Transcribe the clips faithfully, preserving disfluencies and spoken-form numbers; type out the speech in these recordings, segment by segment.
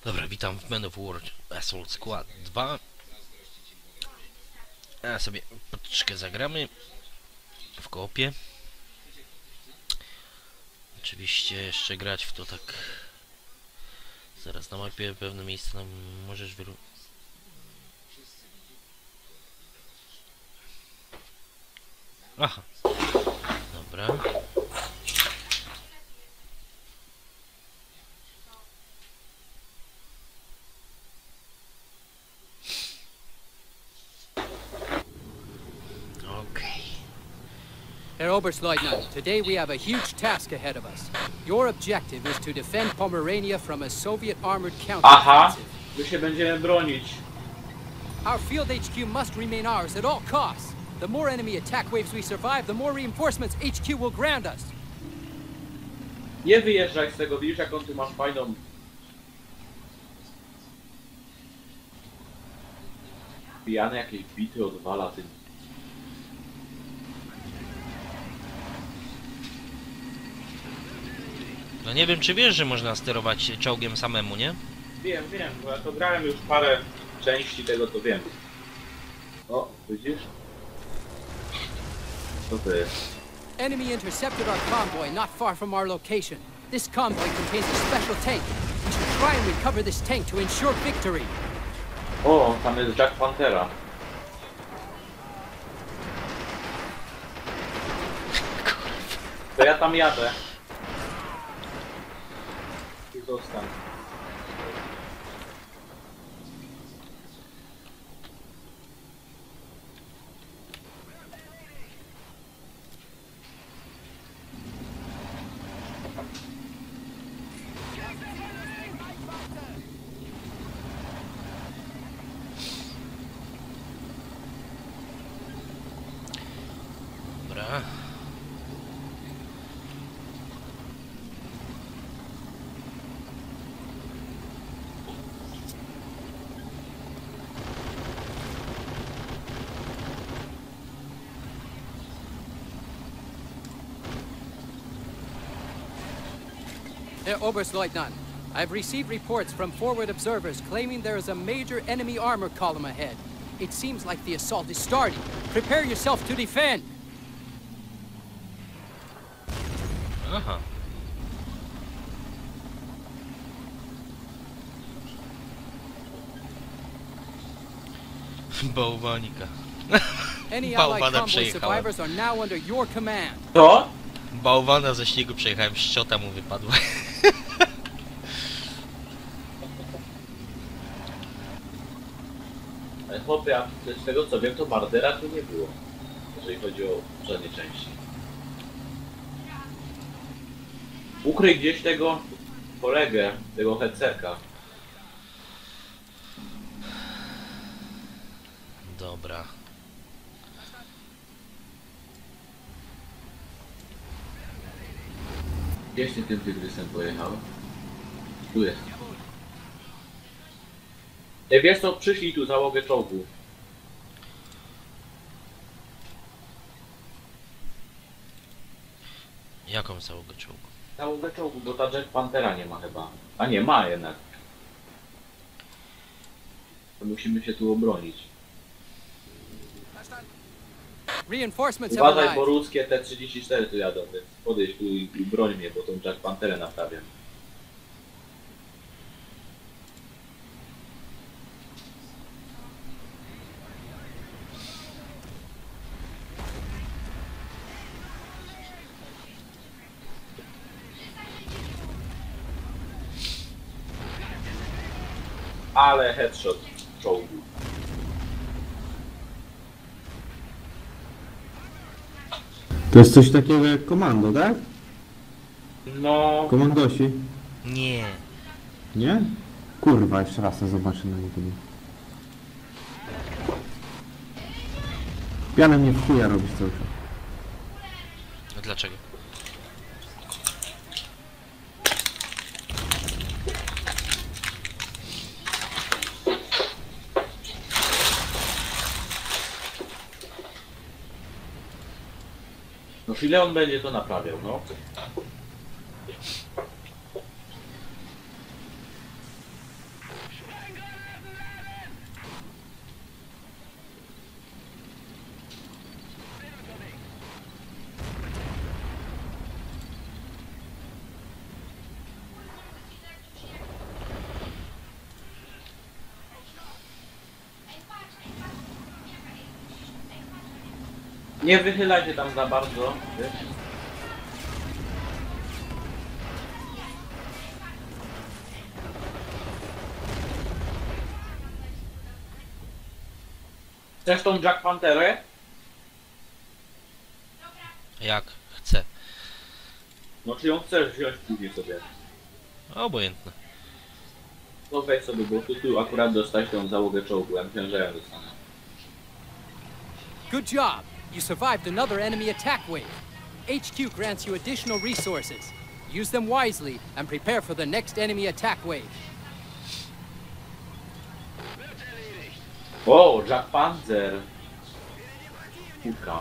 Dobra, witam w Men of War Assault Squad dwa. A sobie troszkę zagramy w koopie. Oczywiście jeszcze grać w to tak. Zaraz na mapie pewne miejsce nam możesz wyru... Aha. Dobra. Herr Oberstleutnant, today we have a huge task ahead of us. Your objective is to defend Pomerania from a Soviet armored Aha, counteroffensive. my się będziemy bronić. Our field H Q must remain ours at all costs. The more enemy attack waves we survive, the more reinforcements H Q will grant us. Nie wyjeżdżaj z tego, widzisz jaką ty masz fajną... Pijany jakieś bity odwala tym. No nie wiem, czy wiesz, że można sterować czołgiem samemu, nie? Wiem, wiem, bo ja to grałem już parę części tego, to wiem. O, widzisz? Co to jest? Enemy intercepted our convoy not far from our location. This convoy contains a special tank. We should try and recover this tank to ensure victory. O, tam jest Jack Panthera. To ja tam jadę. Ty zostań. Dobra. Herr Oberstleutnant, I've received reports from forward observers claiming there is a major enemy armor column ahead. It seems like the assault is starting. Prepare yourself to defend. Aha. Bałwanika. Any Allied Bałwana convoy przejechałem. survivors are now under your command. Co? Bałwana ze śniegu przejechałem, szczota mu wypadła. Ale chłopie, a z tego co wiem, to Mardera tu nie było. Jeżeli chodzi o żadnej części. Ukryj gdzieś tego kolegę, tego hecerka. Dobra. Gdzieś ty tym tygrysem pojechał? Tu jest. Ej, wiesz co, przyszli tu załogę czołgu. Jaką załogę czołgu? Załogę czołgu, bo ta Jack Panthera nie ma chyba. A nie, ma jednak. To musimy się tu obronić. Reinforcements have Uważaj, bo arrived. ruskie T trzydzieści cztery tu jadą, więc podejdź tu i, i broń mnie, bo tą Jack Pantherę naprawiam. Ale headshot czołgu. To jest coś takiego jak komando, tak? No, Komandosi. Nie. Nie? Kurwa, jeszcze raz to zobaczę na YouTube. Pianę mnie w chuja robisz cały czas. A dlaczego? no chwilę on będzie to naprawiał, no. Nie wychylaj się tam za bardzo. Wiesz? Chcesz tą Jack Pantherę? Jak chcę. No czy ją chcesz wziąć później sobie? Obojętne. No weź sobie, bo tu, tu akurat dostać tą załogę czołgu, ja myślę, że ja dostanę. Good job. You survived another enemy attack wave. H Q grants you additional resources. Use them wisely and prepare for the next enemy attack wave. O, Jack Panther! Kurka.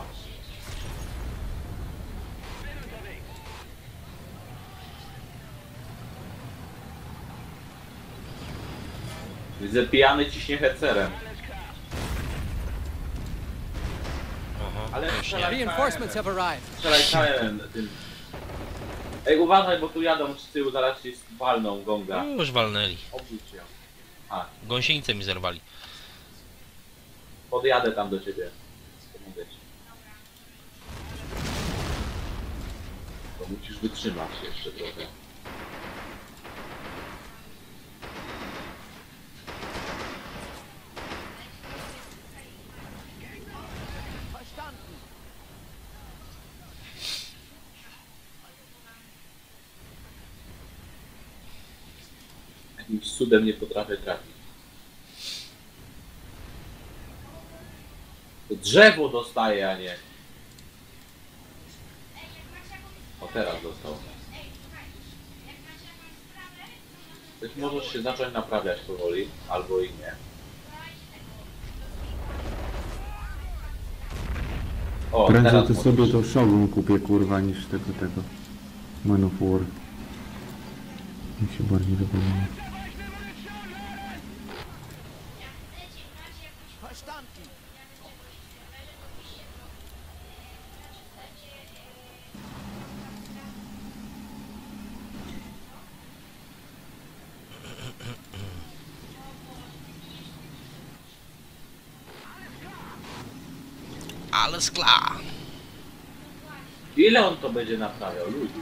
Widzę, pijany ciśnie hecerem. Aha, Ale już nie. strzelaj Reinforcements have arrived. Strzelaj całem tym. Ej, uważaj, bo tu jadą z tyłu, zaraz ci walną gonga. Już walnęli. Obróć ją. A, Gąsienicę mi zerwali. podjadę tam do ciebie. Pomogę ci. To musisz wytrzymać jeszcze trochę. Jakimś cudem nie potrafię trafić. To drzewo dostaje, a nie. O, teraz dostał. Być możesz się zacząć naprawiać powoli, albo i nie. O, Prędzej teraz to możesz. sobie to Shogun kupię, kurwa, niż tego, tego. Man of War. Mi się bardziej to podoba. Alles klar. Ile on to będzie naprawiał, ludzi?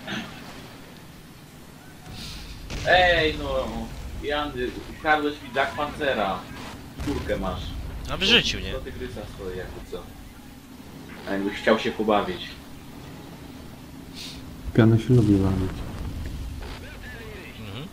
Ej, no. Jandy, ukradłeś mi Jack Panthera. Kurkę masz. A w życiu, nie? Do tygrysa swoje, jakby co. A jakbyś chciał się pobawić. Piano się lubi bawić. Mhm.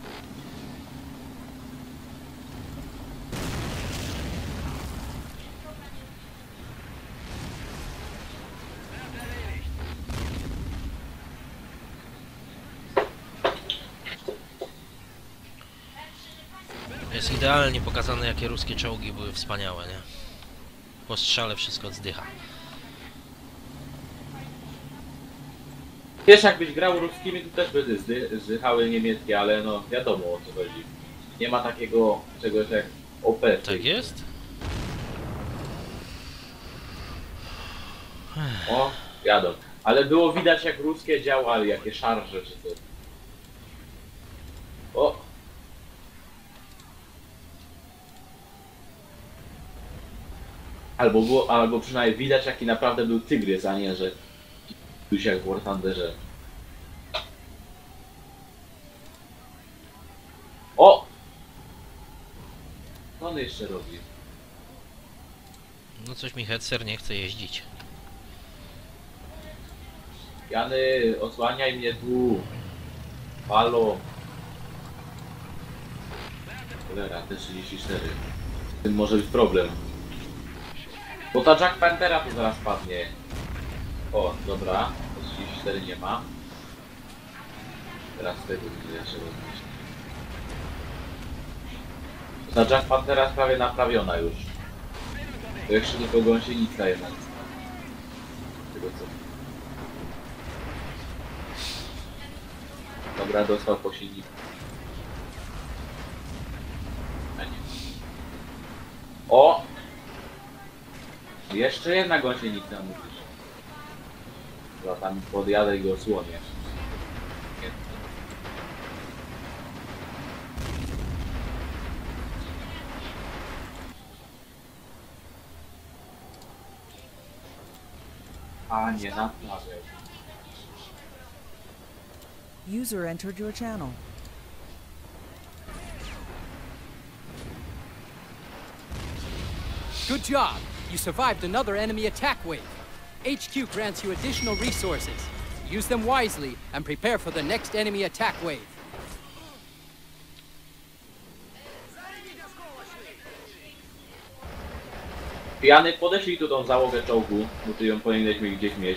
Jest idealnie pokazane, jakie ruskie czołgi były wspaniałe, nie? Po strzale wszystko zdycha. Wiesz, jakbyś grał ruskimi, to też by zdy, zdychały niemieckie, ale no wiadomo o co chodzi. Nie ma takiego czegoś jak O P. Tak jest? O, jadą. Ale było widać jak ruskie działali, jakie szarże czy coś. O! Albo było, albo przynajmniej widać jaki naprawdę był tygrys, a nie, że tu się jak w War Thunderze. O! Co on jeszcze robi? No coś mi Hetzer nie chce jeździć. Jany, osłaniaj mnie tu. Halo. Cholera, T trzydzieści cztery. Z tym może być problem. Bo ta Jack Panthera tu zaraz padnie. O, dobra. T trzydzieści cztery nie ma. Teraz tego widzę jeszcze rozmyśleć. Ta Jack Panthera jest prawie naprawiona już. To jeszcze tylko gąsienica jedna. Tego co. Dobra, dostał po silniku. A nie. O! Jeszcze jedna gąsienica mówisz. Chyba tam podjadę i go osłonię. Nie. A nie, naprawię. User entered your channel. Good job! You survived another enemy attack wave. H Q grants you additional resources. Use them wisely and prepare for the next enemy attack wave. Pijany, podeślij tu tą załogę czołgu, bo ty ją powinieneś mi gdzieś mieć.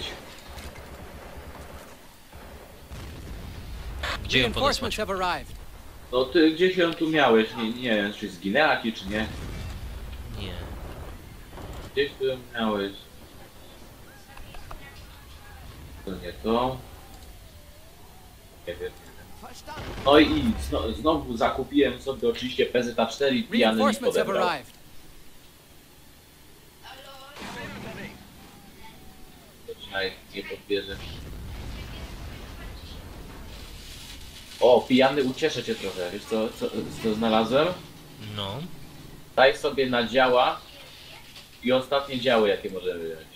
Gdzie ją Reinforcements podesłać? have arrived. No ty gdzieś ją tu miałeś, nie, nie wiem czy zginęła ci czy nie. Nie. Gdzieś tu ją miałeś. To nie to. Nie wiem, nie wiem. No i zno, znowu zakupiłem sobie oczywiście P Z A cztery i pijany mi Reinforcements have podebrał. arrived. Zaczynaj, nie podbierze. O, pijany, ucieszę cię trochę. Wiesz co, co, co znalazłem? No. Daj sobie na działa i ostatnie działy jakie możemy wziąć.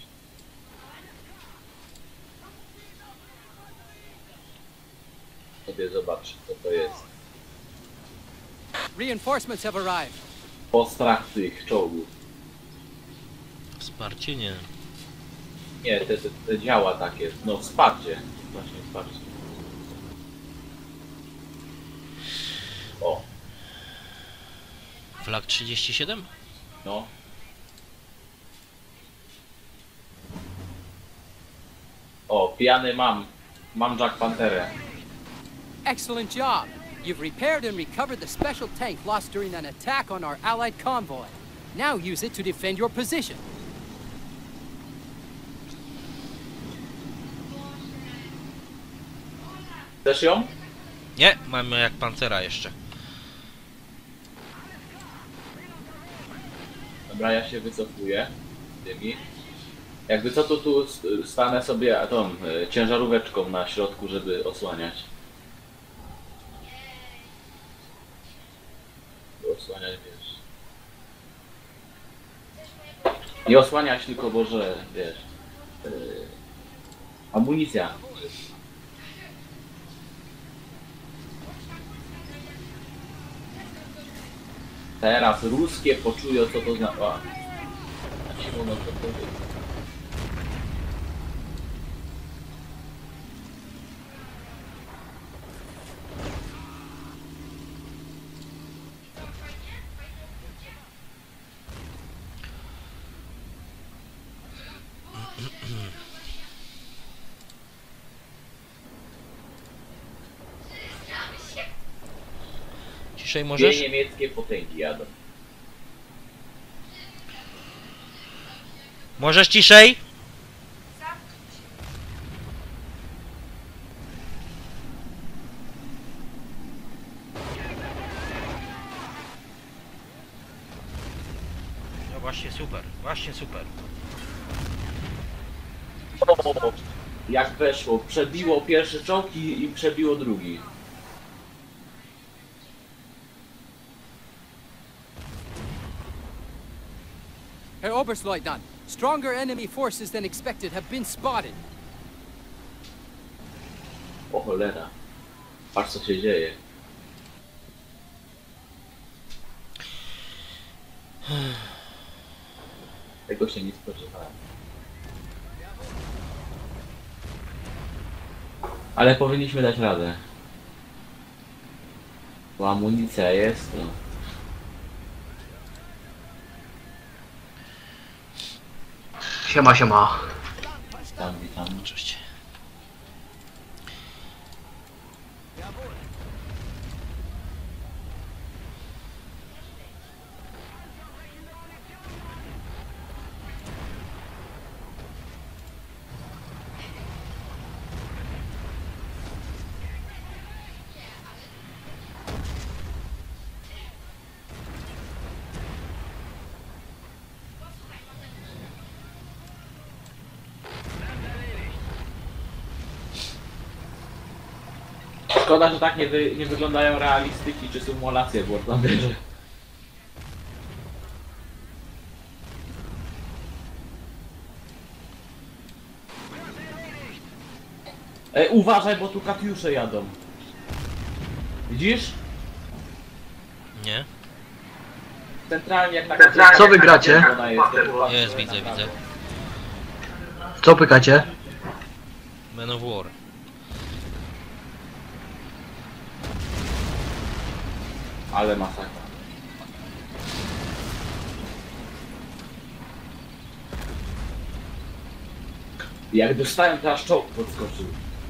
Sobie zobacz co to jest. Reinforcements have arrived. Postrach tych czołgów. Wsparcie nie. Nie, te, te, te działa takie, no wsparcie. Właśnie wsparcie. O, Flag trzydzieści siedem? no. O, pijany mam. Mam Jack Panterę. Excellent job! You've repaired and recovered the special tank lost during an attack on our allied convoy. Now use it to defend your position. Chcesz ją? Nie, mamy jak pancera jeszcze. Dobra, ja się wycofuję. Tymi. Jakby co, to tu s- stanę sobie tą e, ciężaróweczką na środku, żeby osłaniać. By osłaniać, wiesz. Nie osłaniać tylko, bo że, wiesz. E, amunicja. Teraz ruskie poczują co to znaczy. A, a ci mogą to powiedzieć. Ciszej Dwie możesz? niemieckie potęgi jadą. Możesz ciszej? No właśnie super, właśnie super. O, jak weszło, przebiło pierwszy czołg i, i przebiło drugi. Herr Oberstleutnant, stronger enemy forces than expected have been spotted. O cholera. Patrz co się dzieje. Tego się nie spodziewałem. Ale powinniśmy dać radę. Bo amunicja jest, no. Siema, siema. Witam, witam. Oczywiście. Szkoda, że tak nie, wy, nie wyglądają realistyki czy symulacje w War Thunderze. E, uważaj, bo tu katiusze jadą. Widzisz? Nie? Centralnie jak taka... Co wy gracie? Ona jest, to uważaj, Jest, że widzę, na widzę. Co pykacie? Man of War. Ale masakra. Jak dostałem, to aż czołg podskoczył.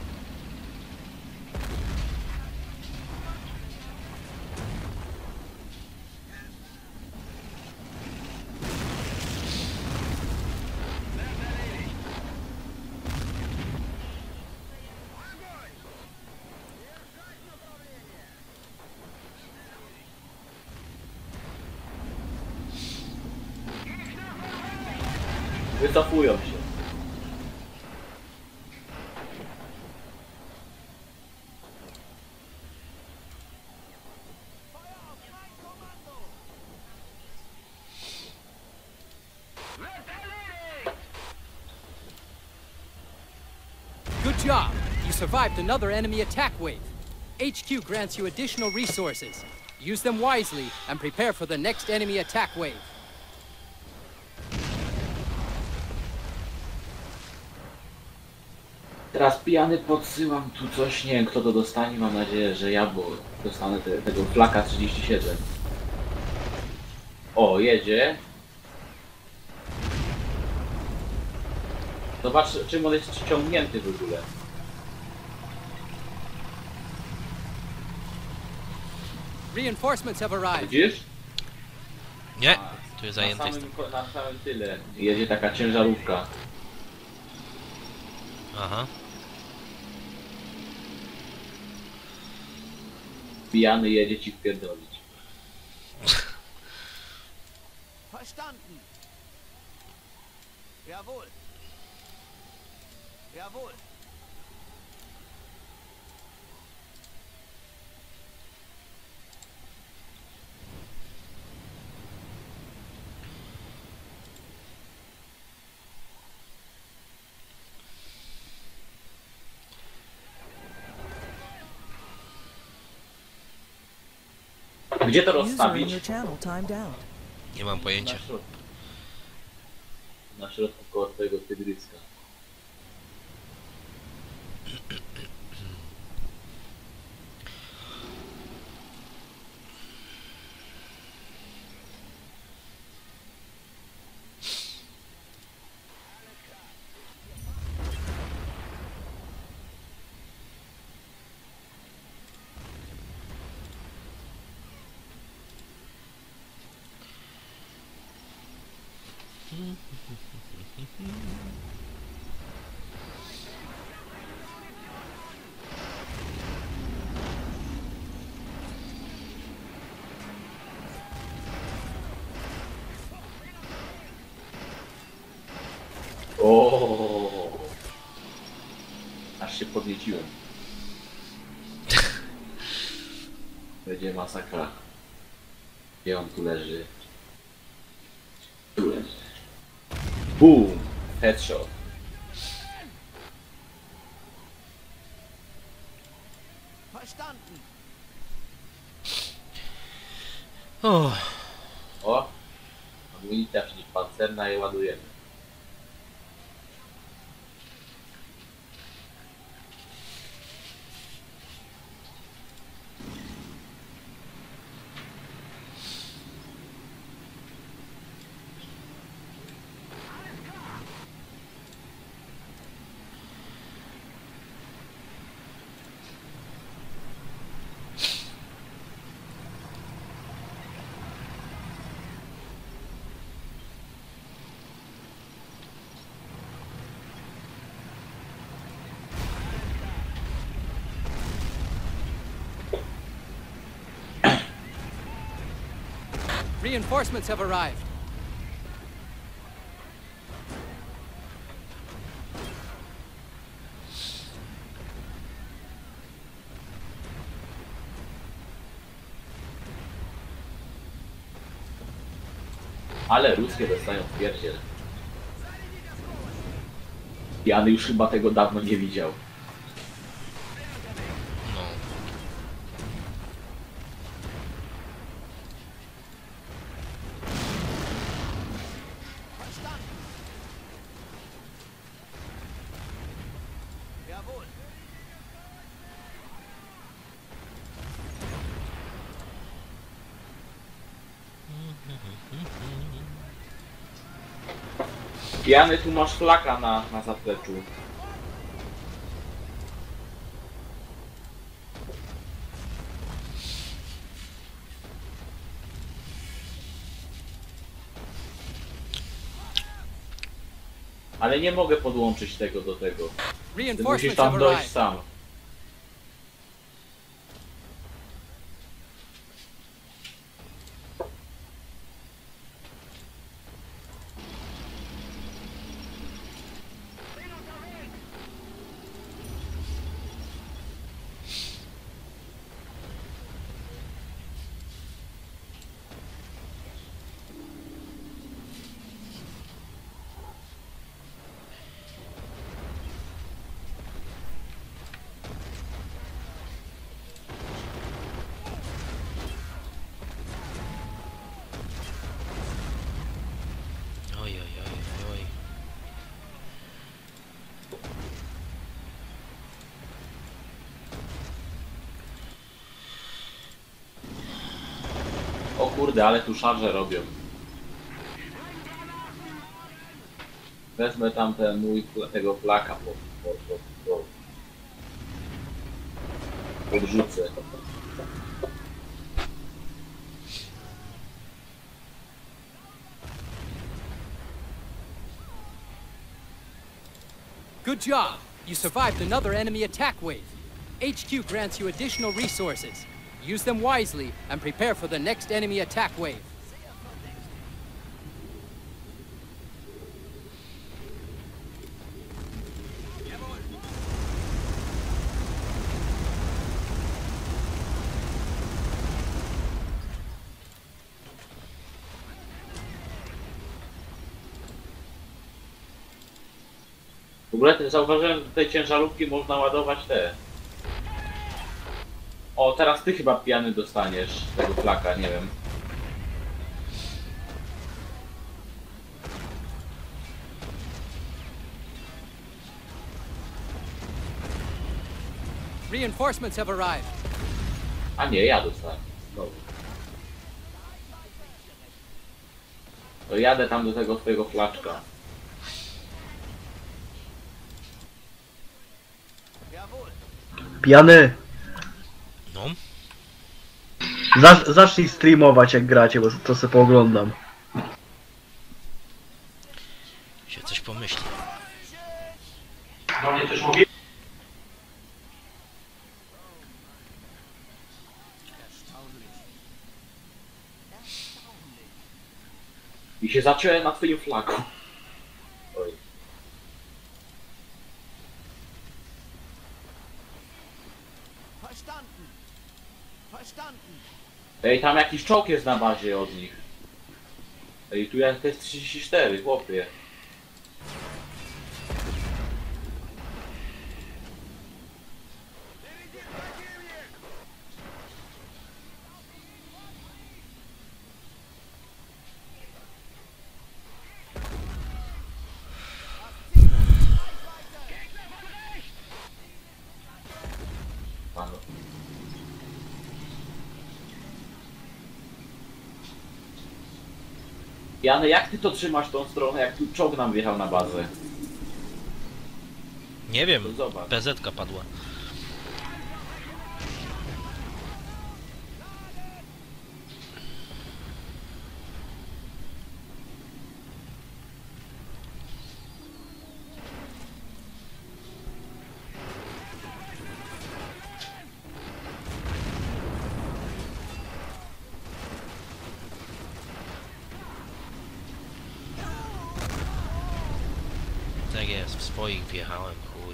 Wycofują się. Good job. You survived another enemy attack wave. H Q grants you additional resources. Use them wisely and prepare for the next enemy attack wave. Teraz pijany podsyłam tu coś, nie wiem kto to dostanie, mam nadzieję, że ja, bo dostanę te, tego flaka trzydzieści siedem. O, jedzie. Zobacz czym on jest ciągnięty w ogóle. Reinforcements have arrived. Widzisz? Nie, tu jest Na zajęty samym, jestem. ko- na samym tyle jedzie taka ciężarówka. Aha. Pijany jedzie ci wpierdolić. Verstanden. Jawohl. Jawohl. Gdzie to User in rozstawić? your channel timed out. Nie mam pojęcia. Na środku. Na środku koło twojego tygryska. O, aż się podnieciłem. Będzie masakra. Gdzie on tu leży? Tu leży. Boom! Headshot. Verstanden. O, O! Amunicja przeciwpancerna i ładujemy. Reinforcements have arrived. Ale ruskie dostają w pierdziel. Jany już chyba tego dawno nie widział. Pijany, tu masz flaka na, na zapleczu. Ale nie mogę podłączyć tego do tego. Ty musisz Reinforcements tam have dojść arrived. sam. Oj, oj, oj, oj. O kurde, ale tu szarże robią. Wezmę tam ten mój, tego flaka po, po, po, po. Podrzucę. Good job. You survived another enemy attack wave. H Q grants you additional resources. Use them wisely and prepare for the next enemy attack wave. W ogóle te- zauważyłem, że tej ciężarówki można ładować te. O, teraz ty chyba pijany dostaniesz tego flaka, nie wiem. Reinforcements have arrived. A nie, ja dostałem. Znowu. To jadę tam do tego twojego flaczka. Jawohl. Pijany, No, zacz, zacznij streamować jak gracie, bo to sobie pooglądam. się coś pomyśli. Do mnie też mówi? I się zaciąłem na twoim flaku. Oj. Verstanden. Verstanden. Ej, tam jakiś czołg jest na bazie od nich. Ej, tu jest, to jest trzydzieści cztery, chłopie. Panu. Jany, jak ty to trzymasz tą stronę, jak tu czołg nam wjechał na bazę? Nie To wiem, zobacz. P Z ka padła. Tak jest, w swoich wjechałem, chuj.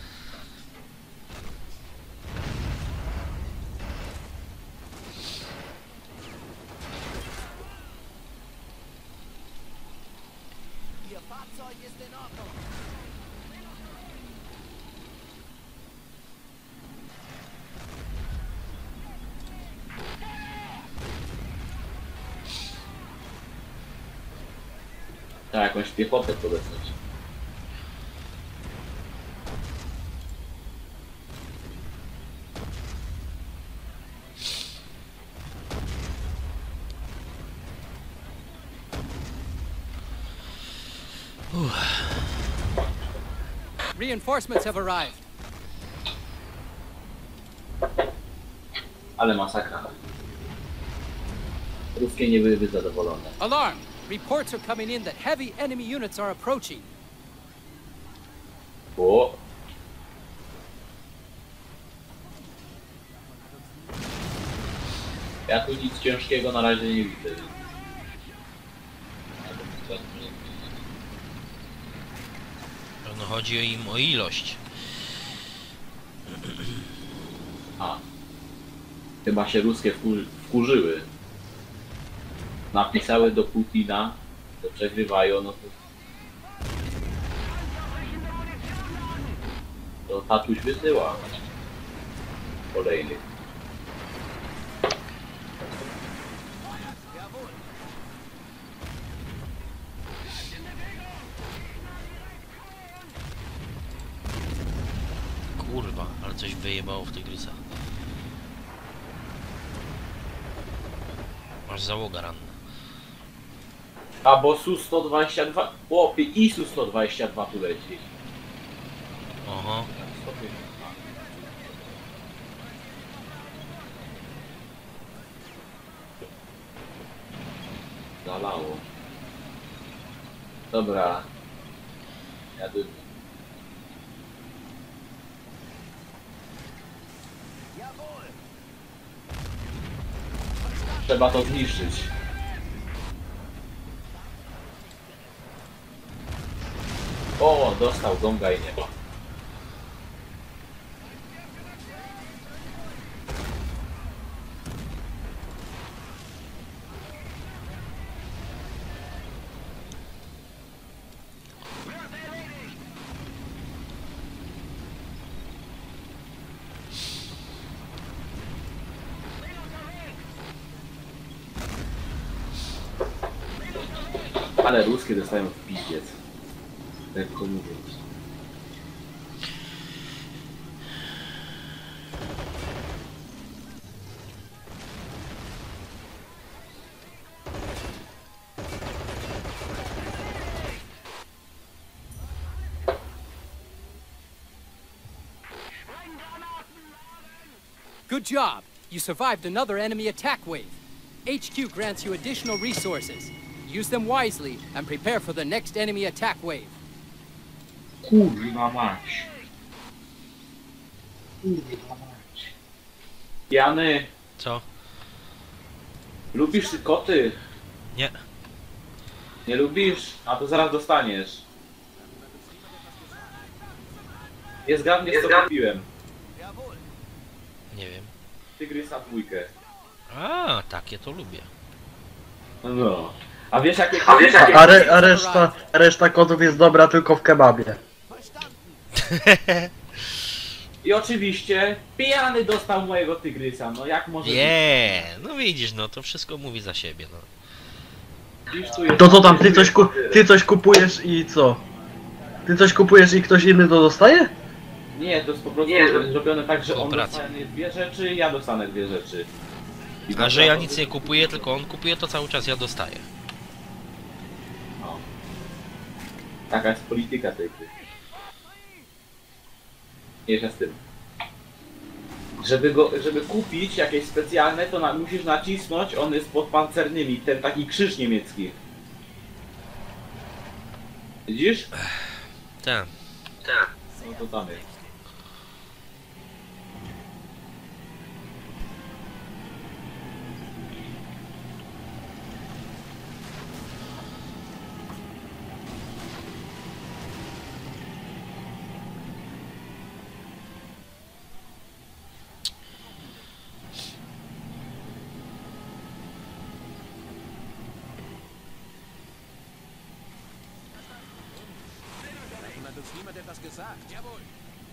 Ihr Fahrzeug ist in Ordnung. Tak, jakąś piechotę podesłać. Reinforcements have arrived. Ale masakra. Ruskie nie byłyby zadowolone. Alarm! Reports are coming in that heavy enemy units are approaching. O! Ja tu nic ciężkiego na razie nie widzę. No chodzi im o ilość. A. Chyba się ruskie wkur wkurzyły. Napisały do Putina, że przegrywają, no to... To tatuś wysyła. Kolejny. Kurwa, ale coś wyjebało w tygrysach. Masz załoga ranna. A bo S U sto dwadzieścia dwa... Chłopie, I S U sto dwadzieścia dwa tu leci. Oho. Zalało. Dobra. Jadę. Trzeba to zniszczyć. O, dostał gonga i nie ma. Ale ruskie dostają w pizdziec. Lekko mówiąc. Good job! You survived another enemy attack wave. H Q grants you additional resources. Use them wisely and prepare for the next enemy attack wave. Kurwa mać. Kurwa mać. Jany, Co? lubisz koty? Nie. Nie lubisz? A to zaraz dostaniesz. Jest zgadnie co kupiłem. Nie wiem. Tygrysa dwójkę. A, takie to lubię. No. A wiesz jakie... A, a, re, a reszta, reszta kotów jest dobra tylko w kebabie. I oczywiście pijany dostał mojego tygrysa, no jak może Nie, no widzisz, no to wszystko mówi za siebie, no. być? Tu jest- To co tam, ty coś, ku, ty coś kupujesz i co? Ty coś kupujesz i ktoś inny to dostaje? Nie, to jest po prostu zrobione tak, że on Współpraca. dostanie dwie rzeczy, ja dostanę dwie rzeczy. I A że ja nic nie kupuję, tylko on kupuje, to cały czas ja dostaję. No. Taka jest polityka tej gry. Mniejsza z tym. Żeby go, żeby kupić jakieś specjalne, to na, musisz nacisnąć, on jest pod pancernymi, ten taki krzyż niemiecki. Widzisz? Tak. No to tam jest. Hat uns niemand etwas gesagt? Jawohl.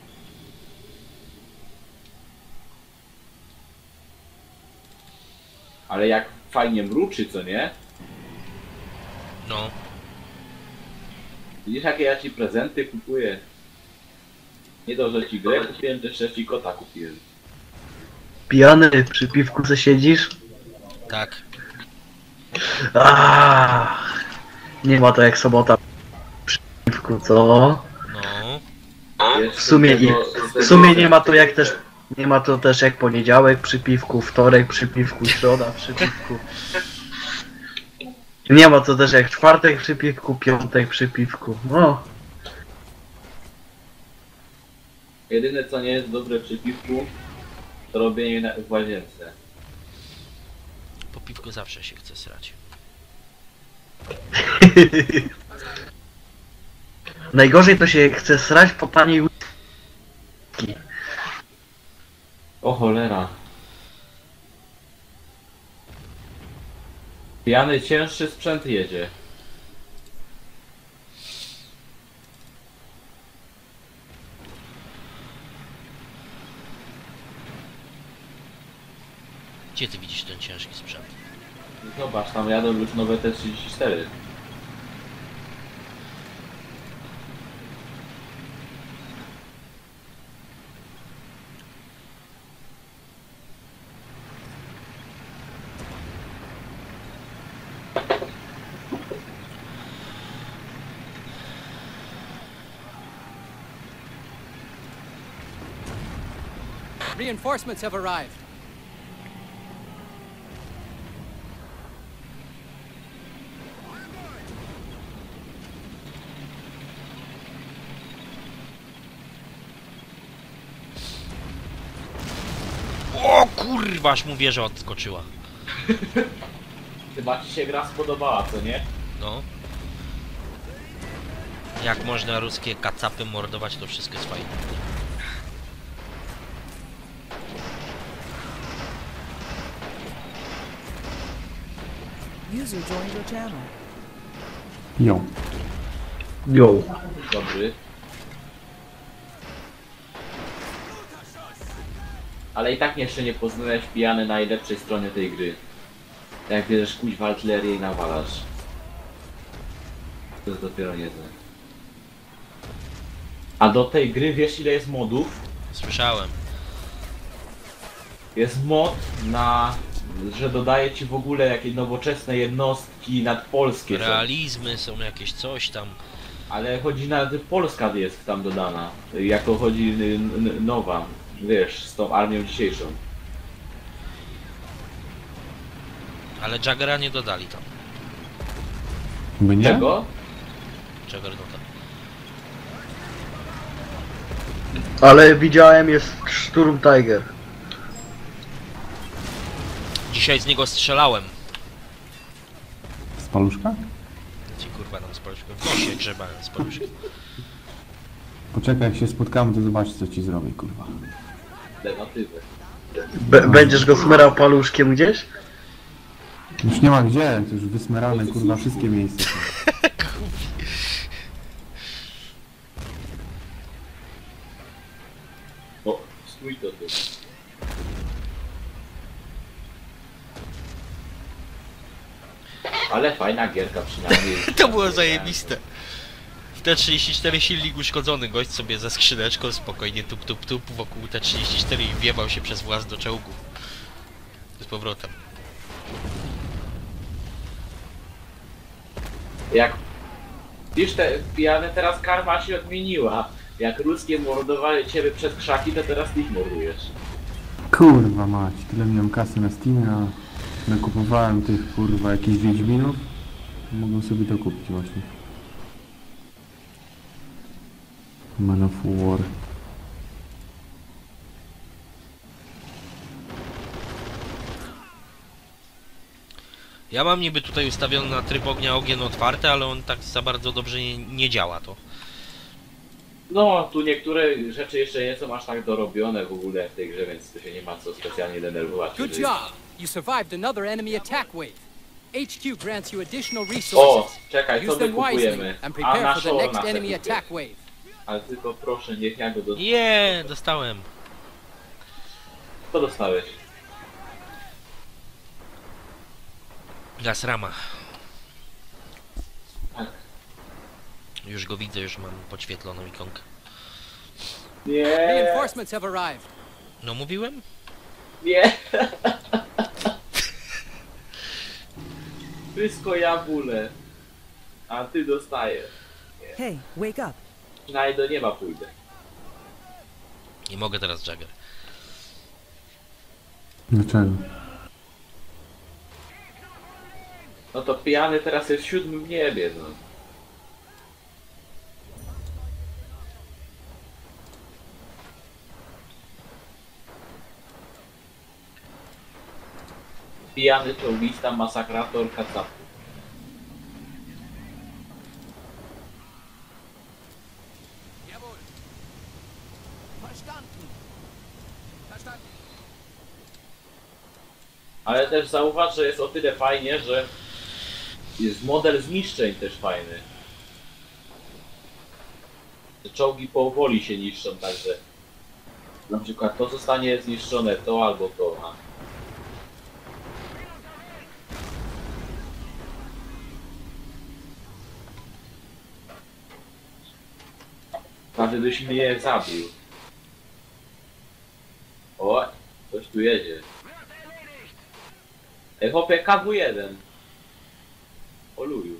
Ale jak fajnie mruczy, co nie? No. Widzisz jakie ja ci prezenty kupuję? Nie to, że ci grę kupiłem, też jeszcze ci kota kupiłem. Pijany, przy piwku se siedzisz? Tak. Aaaa, nie ma to jak sobota. przypiwku, co? No. W sumie, i, w sumie nie ma to jak też, nie ma to też jak poniedziałek przy piwku, wtorek przy piwku, środa przy piwku. Nie ma to też jak czwartek przy piwku, piątek przy piwku, no. Jedyne co nie jest dobre przy piwku, to robienie na, w łazience. Po piwku zawsze się chce srać. Najgorzej to się chce srać po taniej whisky. O cholera. Pijany cięższy sprzęt jedzie. Gdzie ty widzisz ten ciężki sprzęt? Zobacz, tam jadą już nowe T trzydzieści cztery. Reinforcements have arrived. O kurwa, aż mu wieża odskoczyła. Chyba ci się gra spodobała, co nie? No. Jak można ruskie kacapy mordować, to wszystko jest fajne. User joined your channel. Jo. Jo. Dobry. Ale i tak jeszcze nie poznałeś pijany najlepszej stronie tej gry. Jak bierzesz kuźwa artylerię i nawalasz. To jest dopiero niezłe. A do tej gry wiesz ile jest modów? Słyszałem. Jest mod na... że dodaje ci w ogóle jakieś nowoczesne jednostki nadpolskie. są. Realizmy są jakieś coś tam. Ale chodzi na... Polska jest tam dodana. Jako chodzi n- n- nowa. Wiesz, z tą armią dzisiejszą. Ale Jaggera nie dodali tam. By nie? Czego? Juggernauta. Ale widziałem, jest Sturm Tiger. Dzisiaj z niego strzelałem. Z paluszka? Ci kurwa tam z paluszkiem. W nosie grzebałem z paluszkiem. Poczekaj, jak się spotkamy, to zobacz, co ci zrobię, kurwa. Lewatywy. Be będziesz go smyrał paluszkiem gdzieś? Już nie ma gdzie, to już wysmerane, kurwa, wszystkie miejsca są. O, stój to tu. Ale fajna gierka przynajmniej. To było zajebiste. W T trzydzieści cztery silnik uszkodzony, gość sobie ze skrzyneczką spokojnie tup tup tup wokół T trzydzieści cztery i wjebał się przez właz do czołgów. Z powrotem. Jak... Wiesz, te pijane teraz karma się odmieniła. Jak ruskie mordowały ciebie przez krzaki, to teraz ty ich mordujesz. Kurwa mać, tyle miałem kasy na Steamie, a nakupowałem tych, kurwa, jakichś Wiedźminów. Mogą sobie to kupić właśnie. Man of War. Ja mam niby tutaj ustawiony na tryb ognia ogień otwarty, ale on tak za bardzo dobrze nie, nie działa to. No, tu niektóre rzeczy jeszcze nie są aż tak dorobione w ogóle w tej grze, więc tu się nie ma co specjalnie denerwować. Good jeżeli- job. You survived another enemy attack wave. H Q grants you additional O, resources. czekaj, co Use my them wisely kupujemy? and A prepare na for the Shorna next chcę enemy kupić. attack wave. Ale tylko proszę, niech ja go dostanę. Nie, dostałem. Co dostałeś? Gaz rama. Tak. Już go widzę, już mam podświetloną ikonkę. Nie, Reinforcements have arrived. No mówiłem? nie. Wszystko ja bólę. A ty dostajesz. Hey, wake up. Przynajmniej do nieba pójdę. Nie mogę teraz, Jagger. Dlaczego? No to pijany teraz jest w siódmym niebie, no. Pijany czołgista, masakrator, kacapu. Jawohl. Verstanden. Verstanden. Ale też zauważ, że jest o tyle fajnie, że jest model zniszczeń też fajny. Te czołgi powoli się niszczą, także na przykład to zostanie zniszczone, to albo to. A. Prawie byś mnie zabił. O, coś tu jedzie. Ej, chłopie, K W jeden. Oluju.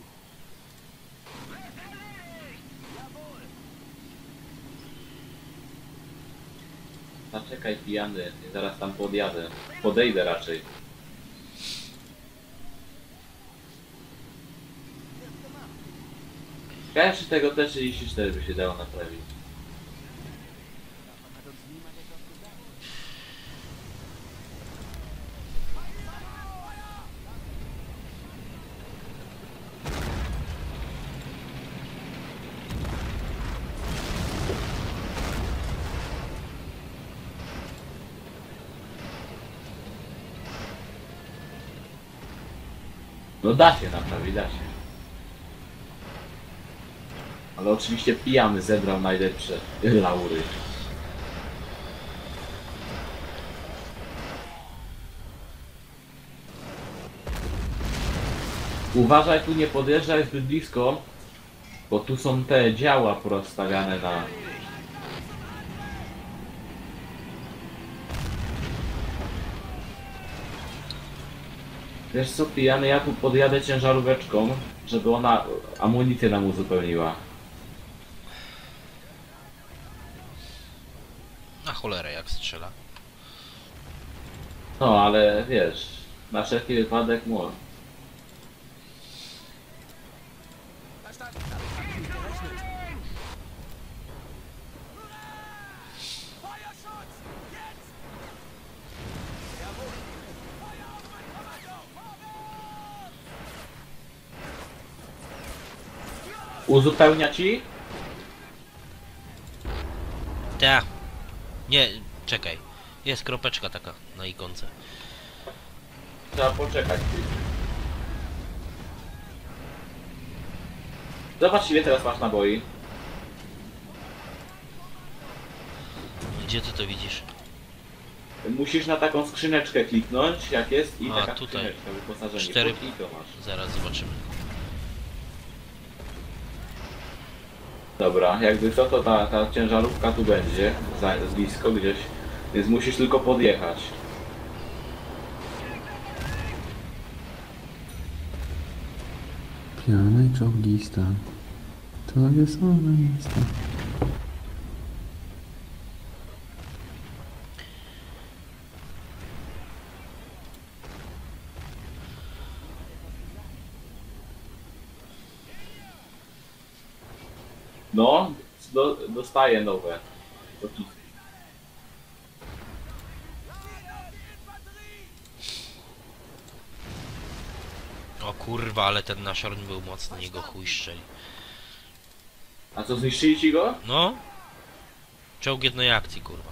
Zaczekaj, pijany, zaraz tam podjadę. Podejdę raczej. Ciekawe, czy tego T trzydzieści cztery by się dało naprawić. No da się naprawić, da się. Ale oczywiście pijany zebrał najlepsze laury. Uważaj, tu nie podjeżdżaj zbyt blisko, bo tu są te działa porozstawiane na... Wiesz co, pijany, ja tu podjadę ciężaróweczką, żeby ona amunicję nam uzupełniła. Na cholerę jak strzela. No, ale wiesz, na wszelki wypadek może. Verstanden. Damit hab ich nicht gerechnet. Feuerschutz! Jetzt! Jawohl. Feuer auf mein Kommando! Vorwärts! Uzupełnia ci? Ta. Nie, czekaj. Jest kropeczka taka na ikonce. Trzeba poczekać. Zobacz, ile teraz masz naboi. Gdzie ty to widzisz? Musisz na taką skrzyneczkę kliknąć, jak jest, i A, taka tutaj. skrzyneczka, wyposażenie. Cztery- Pod i to masz. Zaraz zobaczymy. Dobra, jakby co, to ta, ta ciężarówka tu będzie, za, blisko gdzieś, więc musisz tylko podjechać. Pijany czołgista. To jest ona jest. No, do, dostaję nowe. pociski. O kurwa, ale ten nasiorn był mocny, jego chuj strzeli. A co, zniszczyli ci go? No. Czołg jednej akcji, kurwa.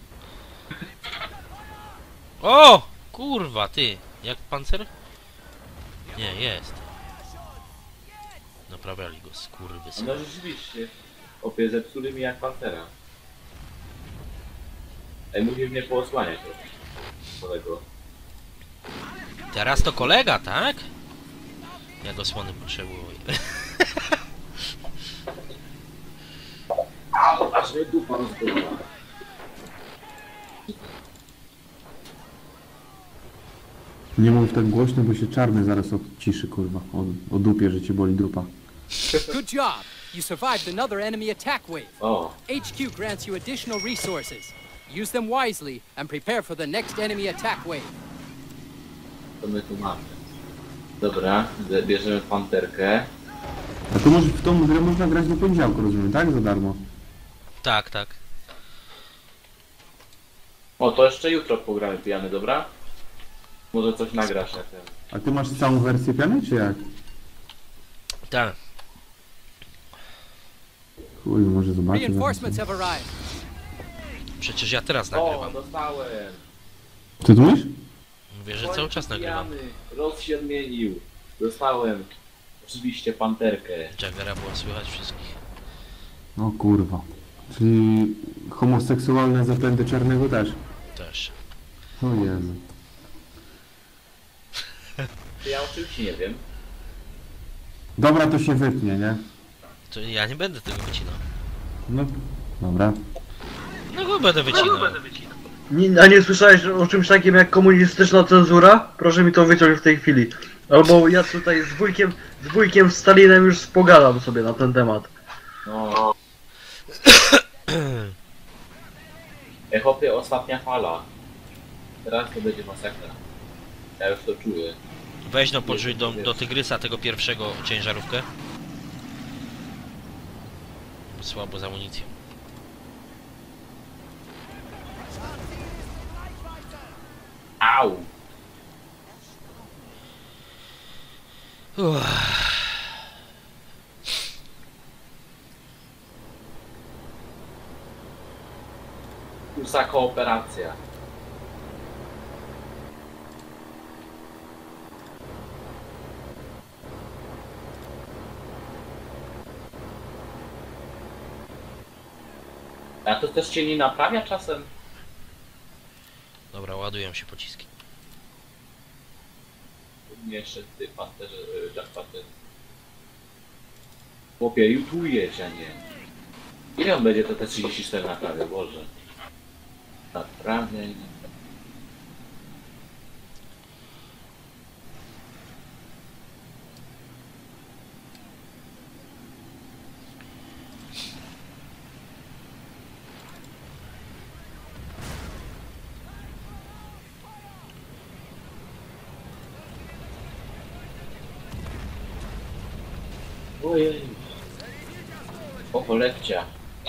O! Kurwa, ty. Jak pancer? Nie, jest. Naprawiali go, skurwysyn. No rzeczywiście. Opie, zepsuli mi jak pantera. Ej, musisz mnie poosłaniać. Kolego. Teraz to kolega, tak? Jak osłony potrzebuję. Aż mnie dupa rozbolała. Nie mów tak głośno, bo się czarny zaraz odciszy, kurwa. O, o dupie, że cię boli dupa. Good job. You survived another enemy attack wave. O, H Q grants you additional resources. Use them wisely and prepare for the next enemy attack wave. to my tu mamy. Dobra, z- bierzemy panterkę. A tu może, w tą grę można grać do poniedziałku, rozumiem, tak? Za darmo. Tak, tak. O, to jeszcze jutro pogramy pijany, dobra? Może coś nagrasz na ten. A ty masz całą wersję piany, czy jak? Tak. Chuj, może zobaczę. Reinforcements have arrived. Przecież ja teraz O, nagrywam. dostałem! Co tu mówisz? Mówię, że cały czas nagrywam. Pijany, Roz się odmienił. Dostałem. Oczywiście panterkę. Jaggera było słychać wszystkich. O kurwa. Czyli homoseksualne zapędy czarnego też. Też. O Jezu. Ja oczywiście nie wiem. Dobra, to się wytnie, nie? To ja nie będę tego wycinał. No, dobra. No go będę wycinał. Nie, a nie słyszałeś o czymś takim jak komunistyczna cenzura? Proszę mi to wyciąć w tej chwili. Albo ja tutaj z wujkiem, z wujkiem Stalinem już pogadam sobie na ten temat. No. Ej, chłopie, ostatnia fala. Teraz to będzie masakra. Ja już to czuję. Weź no podrzuć do, do Tygrysa tego pierwszego ciężarówkę. Słabo z amunicją. Au! Uff. Usa kooperacja. A to też cię nie naprawia czasem? Dobra, ładują się pociski. Nie jeszcze ty, panterze, Jack Panter. Chłopie, jutujesz, a nie. Ile on będzie to T trzydzieści cztery naprawia, Boże. Naprawia i... Ojej. O, polewcia.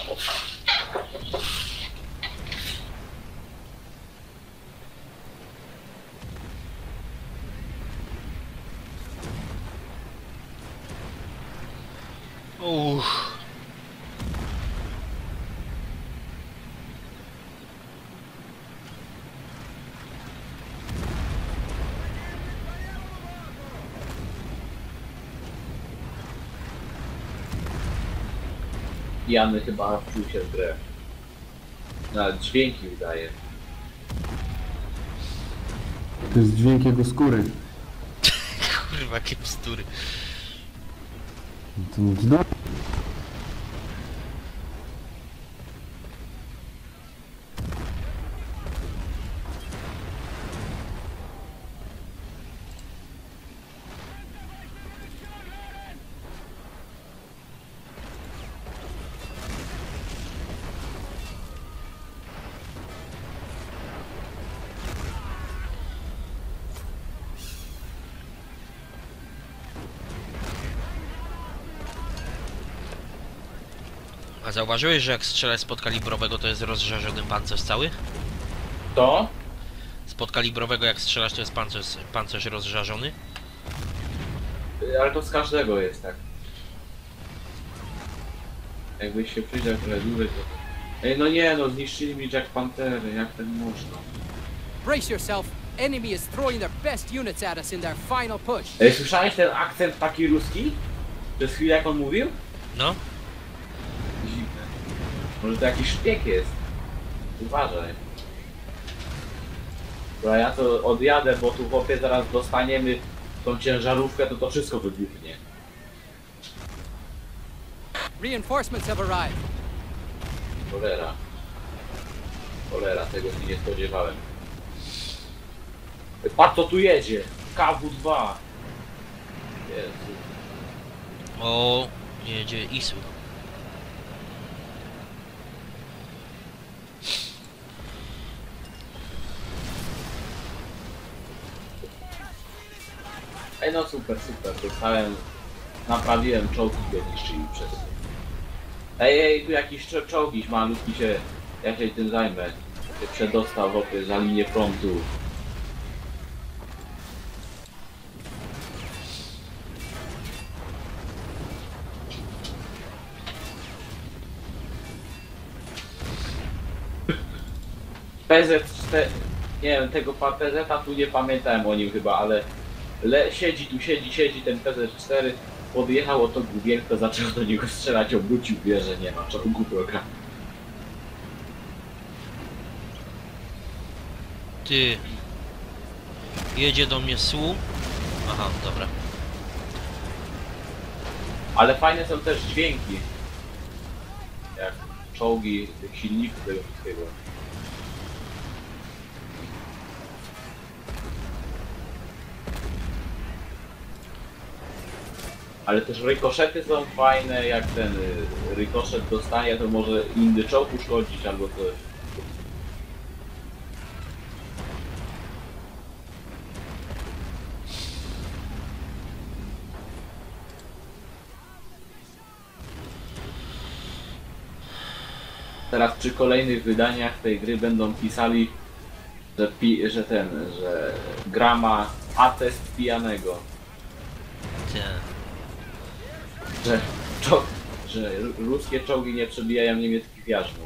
Uff. Jany chyba wczuł się w grę. Nawet dźwięki wydaje. To jest dźwięk jego skóry. Kurwa, jakie bzdury. No to nic do... A zauważyłeś, że jak strzelać z podkalibrowego to jest rozżarzony pancerz cały? To? Z podkalibrowego jak strzelasz to jest pancerz, pancerz rozżarzony? Ale to z każdego jest tak. Jakbyś się przyjrzał trochę dłużej to... Ej, no nie no, zniszczyli mi Jack Pantery, jak tak można? Brace yourself. Enemy is throwing their best units at us in their final push. Ej, słyszałeś ten akcent taki ruski? Przez chwilę jak on mówił? No? Dziwne. Może to jakiś szpieg jest? Uważaj. Bo ja to odjadę, bo tu chłopie zaraz dostaniemy tą ciężarówkę, to to wszystko wybuchnie. Reinforcements have arrived. Cholera. Cholera, tego się nie spodziewałem. Patrz co tu jedzie! K W dwa! Jezu. O, jedzie Isu. Ej no super, super, dostałem, naprawiłem czołgi, go niszczyli przez... Ej, ej, tu jakiś czo- czołgiś malutki się, ja się tym zajmę. Się przedostał w opie za linię frontu. P Z cztery, nie wiem, tego pa- P Z-a tu nie pamiętałem o nim chyba, ale le, siedzi tu, siedzi, siedzi ten P Z cztery, podjechał o to gubielko, zaczął do niego strzelać, obrócił, wie, że nie ma czołgu program. Ty. Jedzie do mnie S U. Aha, dobra. Ale fajne są też dźwięki. Jak czołgi tych silników tego wszystkiego. Ale też rykoszety są fajne, jak ten y, rykoszet dostaje, to może inny czołg uszkodzić albo coś. Teraz przy kolejnych wydaniach tej gry będą pisali, że, pi że ten, że gra ma atest pijanego. Ty. Że, czo że ruskie czołgi nie przebijają niemieckich jarzmów.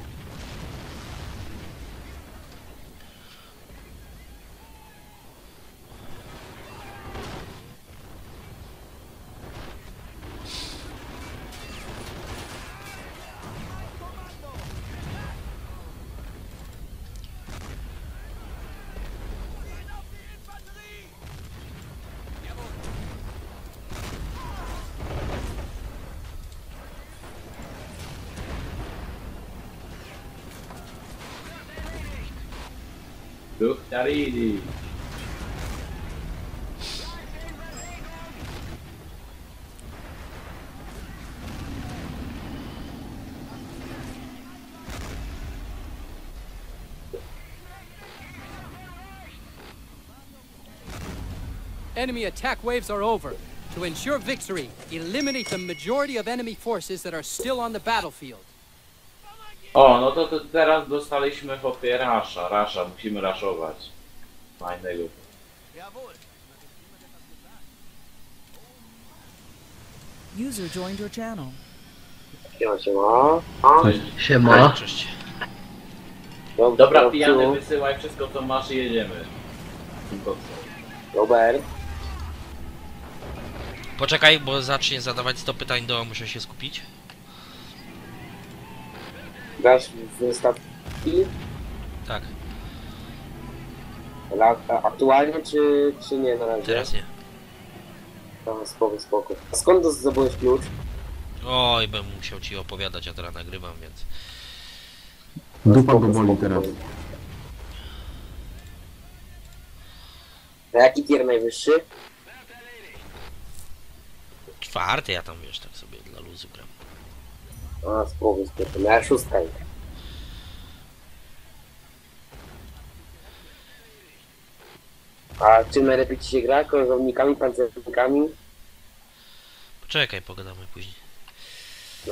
Luchtarini! Enemy attack waves are over. To ensure victory, eliminate the majority of enemy forces that are still on the battlefield. O, no to, to teraz dostaliśmy chłopie rasza, rasza, musimy raszować. Fajnego. Jawohl. User joined your channel. Siema, siema. Cześć. Siema. Cześć. Dobra, pijany, wysyłaj wszystko co masz i jedziemy. Tylko co? Robert. Poczekaj, bo zacznie zadawać sto pytań do, muszę się skupić. Grasz w statki? Tak, Aktualnie czy, czy nie na razie? teraz nie. No, spoko, spoko. A skąd to zdobyłeś klucz? Oj, bym musiał ci opowiadać, a teraz nagrywam, więc... Dupa Spoko, go boli spoko, teraz. spoko. A jaki tier najwyższy? Czwarty ja tam, wiesz, tak sobie dla luzu gram. A, spoko, spoko. No ja szóstka. A czym najlepiej ci się gra? Krążownikami, pancernikami? Poczekaj, pogadamy później. No.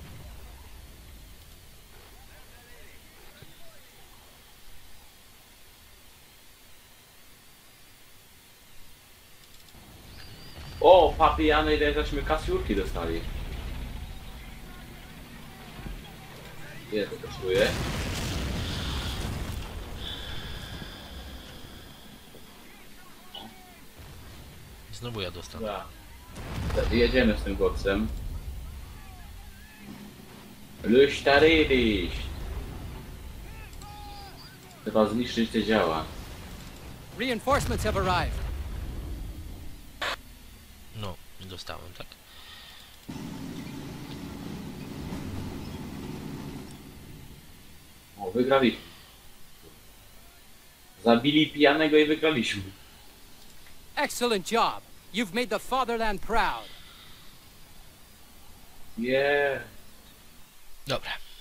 O, papijany, ile żeśmy kasiurki dostali. Ile to kosztuje? Znowu ja dostanę. Dobra. Jedziemy z tym koksem. Luchtarini! Trzeba zniszczyć te działa. Reinforcements have arrived. No, dostałem, tak? O, wygraliśmy. Zabili pijanego i wygraliśmy. Excellent job. You've made the fatherland proud. Nie. Dobra.